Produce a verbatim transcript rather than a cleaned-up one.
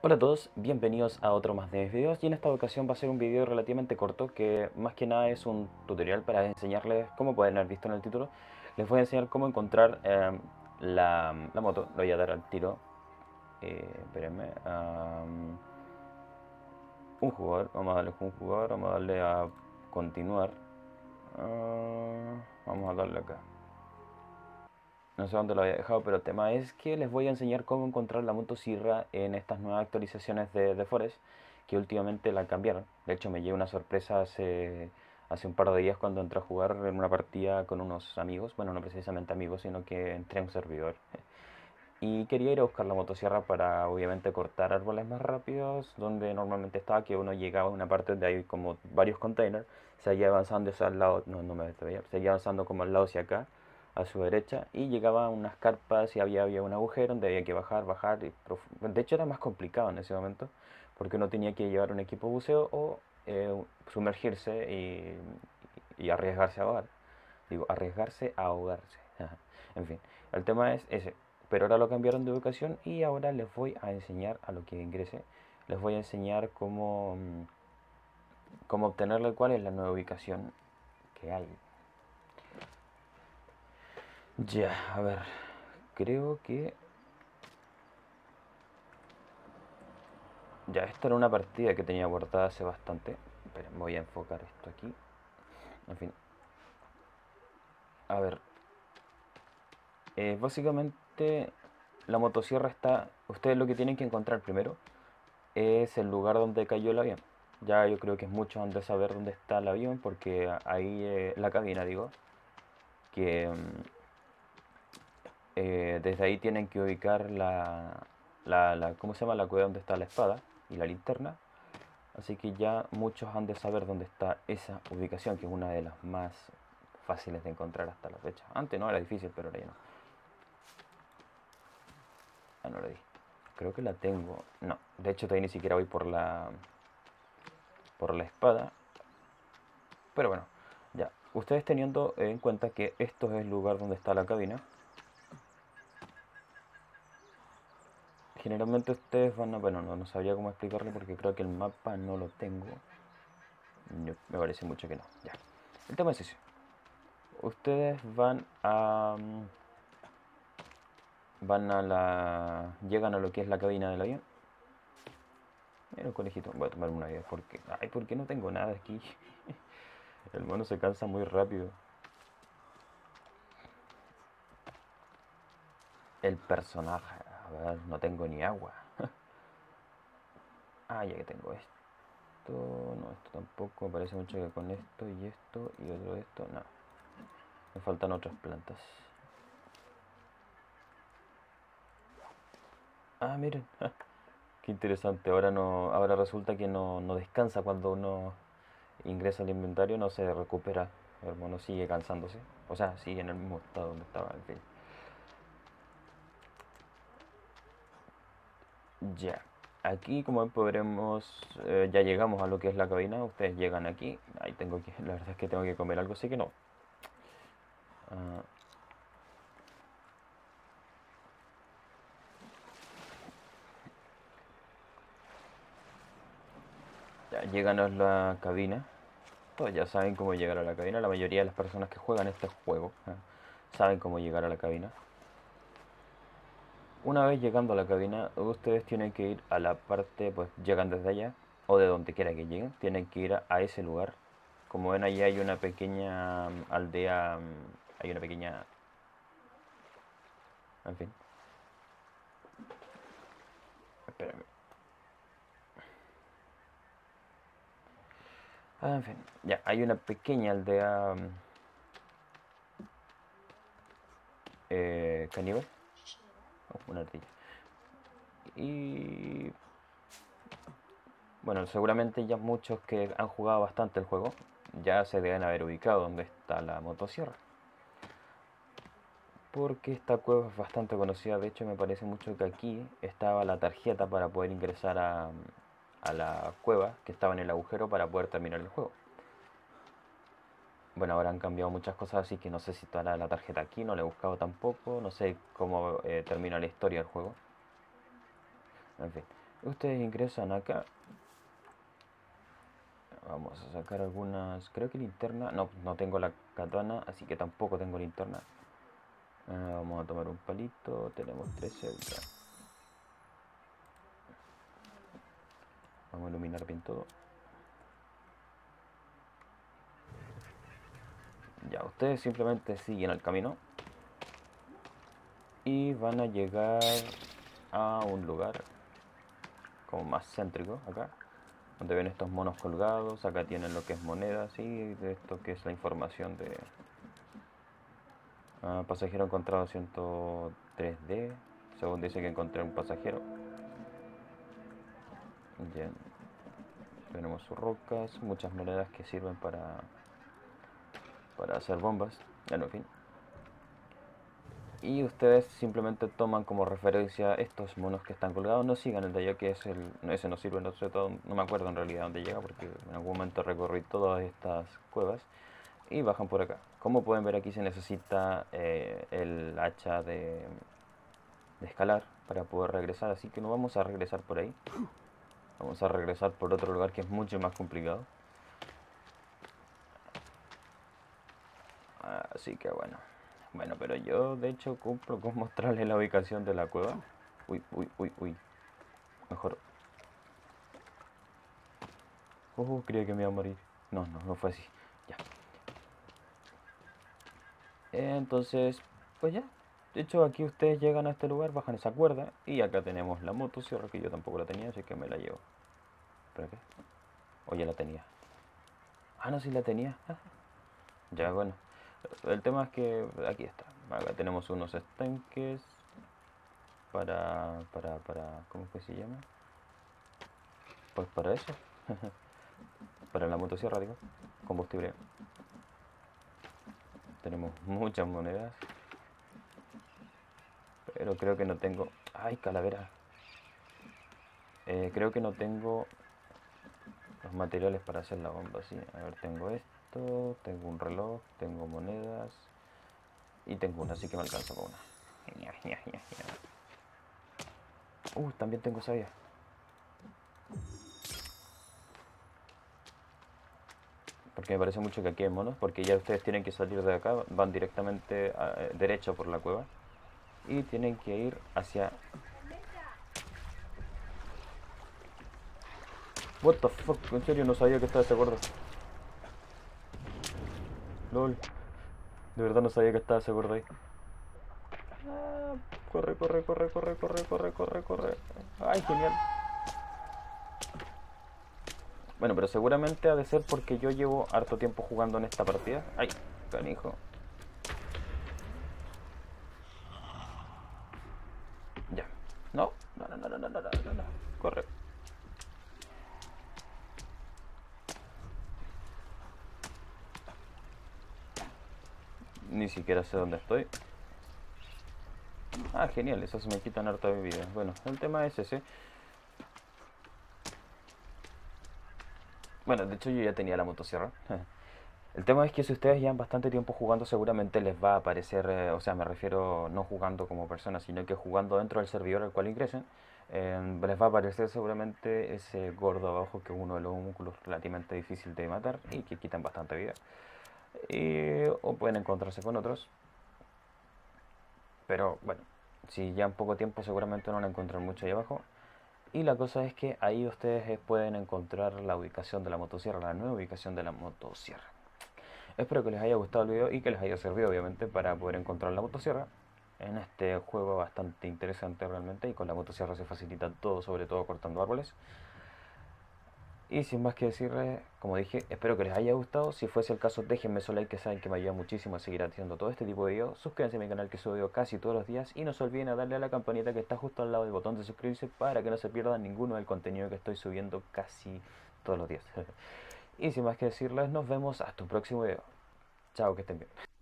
Hola a todos, bienvenidos a otro más de mis videos y en esta ocasión va a ser un video relativamente corto que más que nada es un tutorial para enseñarles, como pueden haber visto en el título, les voy a enseñar cómo encontrar eh, la, la moto. Le voy a dar al tiro, eh, espérenme, um, un jugador, vamos a darle un jugador, vamos a darle a continuar, uh, vamos a darle acá. No sé dónde lo había dejado, pero el tema es que les voy a enseñar cómo encontrar la motosierra en estas nuevas actualizaciones de, de Forest, que últimamente la cambiaron. De hecho, me llevé una sorpresa hace, hace un par de días cuando entré a jugar en una partida con unos amigos. Bueno, no precisamente amigos, sino que entré a un servidor. Y quería ir a buscar la motosierra para, obviamente, cortar árboles más rápidos, donde normalmente estaba, que uno llegaba a una parte donde hay como varios containers, seguía avanzando hacia el lado, no, no me veía, seguía avanzando como al lado hacia acá, a su derecha, y llegaba a unas carpas y había, había un agujero donde había que bajar, bajar, y de hecho era más complicado en ese momento, porque uno tenía que llevar un equipo de buceo o eh, sumergirse y, y arriesgarse a ahogar. Digo, arriesgarse a ahogarse. En fin, el tema es ese. Pero ahora lo cambiaron de ubicación y ahora les voy a enseñar a lo que ingrese. Les voy a enseñar cómo, mm, cómo obtenerle cuál es la nueva ubicación que hay. Ya, a ver. Creo que... Ya, esta era una partida que tenía guardada hace bastante. Pero me voy a enfocar esto aquí. En fin. A ver. Eh, básicamente la motosierra está... Ustedes lo que tienen que encontrar primero es el lugar donde cayó el avión. Ya yo creo que es mucho antes de saber dónde está el avión, porque ahí, eh, la cabina, digo, que mm, eh, desde ahí tienen que ubicar la, la, la- ¿cómo se llama? La cueva donde está la espada y la linterna. Así que ya muchos han de saber dónde está esa ubicación, que es una de las más fáciles de encontrar hasta la fecha. Antes no era difícil, pero ahora ya no. Ah, no la di. Creo que la tengo. No, de hecho todavía ni siquiera voy por la por la espada. Pero bueno, ya. Ustedes teniendo en cuenta que esto es el lugar donde está la cabina, generalmente ustedes van a... Bueno, no, no sabría cómo explicarle porque creo que el mapa no lo tengo. No, me parece mucho que no. Ya. El tema es ese. Ustedes van a... mm, Van a la... Llegan a lo que es la cabina del avión. Mira, un conejito. Voy a tomarme una idea porque... Ay, ¿por qué no tengo nada aquí? El mono se cansa muy rápido. El personaje. A ver, no tengo ni agua. Ah, ya que tengo esto. No, esto tampoco. Me parece mucho que con esto y esto y otro de esto. No. Me faltan otras plantas. Ah, miren. Qué interesante. Ahora no, ahora resulta que no, no descansa cuando uno ingresa al inventario, no se recupera. El mono sigue cansándose. O sea, sigue en el mismo estado donde estaba, en fin. Ya. Aquí, como podremos, eh, ya llegamos a lo que es la cabina. Ustedes llegan aquí. Ahí tengo que, la verdad es que tengo que comer algo, así que no. Ah, ya llegan a la cabina. Todos ya saben cómo llegar a la cabina. La mayoría de las personas que juegan este juego, ¿eh? Saben cómo llegar a la cabina. Una vez llegando a la cabina, ustedes tienen que ir a la parte, pues llegan desde allá, o de donde quiera que lleguen, tienen que ir a, a ese lugar. Como ven, allí hay una pequeña mm, aldea, mm, hay una pequeña... En fin, espérame. Ah, en fin, ya, hay una pequeña aldea mm, eh, caníbal. Oh, una ardilla. Y bueno, seguramente ya muchos que han jugado bastante el juego ya se deben haber ubicado donde está la motosierra. Porque esta cueva es bastante conocida. De hecho, me parece mucho que aquí estaba la tarjeta para poder ingresar a, a la cueva que estaba en el agujero para poder terminar el juego. Bueno, ahora han cambiado muchas cosas, así que no sé si estará la tarjeta aquí, no la he buscado tampoco, no sé cómo eh, termina la historia del juego. En fin. Ustedes ingresan acá. Vamos a sacar algunas, creo que linterna. No, no tengo la katana, así que tampoco tengo linterna. Uh, vamos a tomar un palito. Tenemos tres celdas. Vamos a iluminar bien todo. Ya, ustedes simplemente siguen el camino y van a llegar a un lugar como más céntrico acá, donde ven estos monos colgados. Acá tienen lo que es monedas y de esto que es la información de uh, pasajero encontrado ciento tres D, según dice que encontré un pasajero. Bien. Tenemos sus rocas, muchas monedas que sirven para para hacer bombas, en fin. Y ustedes simplemente toman como referencia estos monos que están colgados. No sigan el de allá, que es el, ese no sirve, no sé todo, no me acuerdo en realidad dónde llega, porque en algún momento recorrí todas estas cuevas. Y bajan por acá. Como pueden ver, aquí se necesita eh, el hacha de, de escalar para poder regresar, así que no vamos a regresar por ahí. Vamos a regresar por otro lugar que es mucho más complicado. Así que bueno. Bueno, pero yo de hecho cumplo con mostrarles la ubicación de la cueva. Uy, uy, uy, uy. Mejor. Oh, creía que me iba a morir. No, no, no fue así. Ya. Entonces, pues ya. De hecho, aquí ustedes llegan a este lugar, bajan esa cuerda. Y acá tenemos la motosierra, que yo tampoco la tenía, así que me la llevo. ¿Para qué? O ya la tenía. Ah, no, sí la tenía. Ah, ya, bueno. El tema es que aquí está. Acá tenemos unos estanques. Para, para, para, ¿cómo que se llama? Pues para eso. Para la motosierra, digo. Combustible. Tenemos muchas monedas. Pero creo que no tengo... ¡Ay, calavera! Eh, creo que no tengo los materiales para hacer la bomba, sí. A ver, tengo esto, tengo un reloj, tengo monedas y tengo una, así que me alcanza para una. Uh, también tengo savia. Porque me parece mucho que aquí hay monos, porque ya ustedes tienen que salir de acá, van directamente a, eh, derecho por la cueva y tienen que ir hacia... What the fuck, en serio no sabía que estaba ese gordo. LOL, de verdad no sabía que estaba ese gordo ahí. Ah, corre, corre, corre, corre, corre, corre, corre, corre. Ay, genial. Bueno, pero seguramente ha de ser porque yo llevo harto tiempo jugando en esta partida. Ay, canijo. Ya. No, no, no, no, no, no, no, no, no. Corre. Ni siquiera sé dónde estoy. Ah, genial, esas me quitan harta de vida. Bueno, el tema es ese. Bueno, de hecho yo ya tenía la motosierra. El tema es que si ustedes llevan bastante tiempo jugando, seguramente les va a aparecer, eh, o sea, me refiero no jugando como personas, sino que jugando dentro del servidor al cual ingresen, eh, les va a aparecer seguramente ese gordo abajo, que es uno de los homúnculos relativamente difícil de matar y que quitan bastante vida. Y, o pueden encontrarse con otros, pero bueno, si ya en poco tiempo seguramente no van a encontrar mucho ahí abajo. Y la cosa es que ahí ustedes eh, pueden encontrar la ubicación de la motosierra, la nueva ubicación de la motosierra. Espero que les haya gustado el video y que les haya servido obviamente para poder encontrar la motosierra en este juego bastante interesante realmente, y con la motosierra se facilita todo, sobre todo cortando árboles. Y sin más que decirles, como dije, espero que les haya gustado. Si fuese el caso, déjenme su like, que saben que me ayuda muchísimo a seguir haciendo todo este tipo de videos. Suscríbanse a mi canal, que subo video casi todos los días, y no se olviden a darle a la campanita que está justo al lado del botón de suscribirse para que no se pierdan ninguno del contenido que estoy subiendo casi todos los días. Y sin más que decirles, nos vemos hasta un próximo video. Chao, que estén bien.